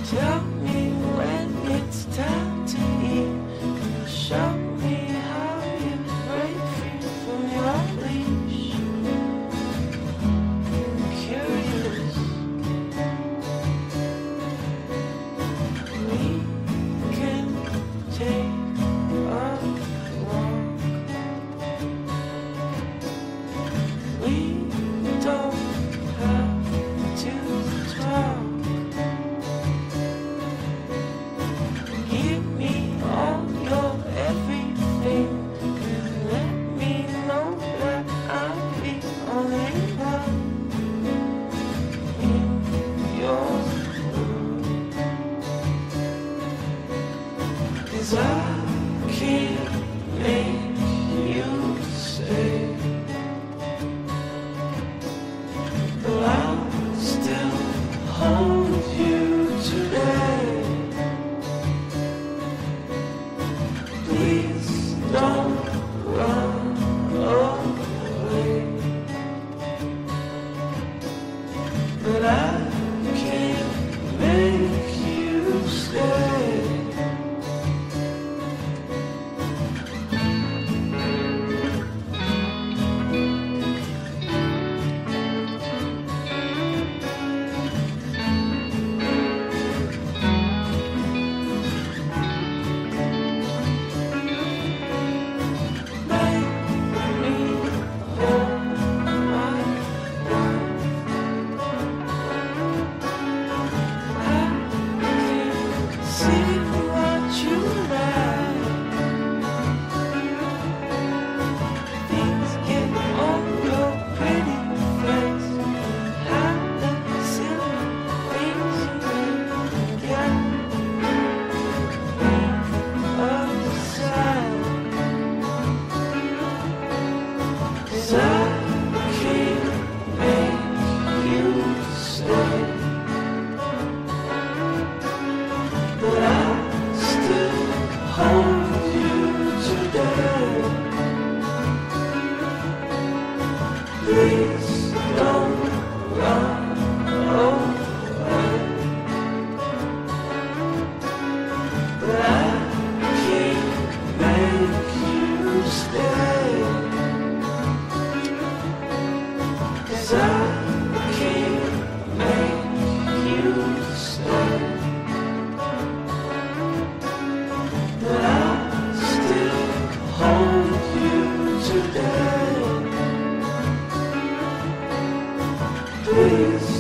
Tell me when it's time to eat. Show me how you break free from your leash. I'm curious. We can take a walk. We don't have to talk. Give me all your everything and let me know that I'm the only one in your world. 'Cause I can't make you stay, but I'll still hold you today. Please don't run away, but I can't make you stay. Please don't run away, but I can't make you stay. 'Cause I can't make you stay, but I'll still hold you today. Please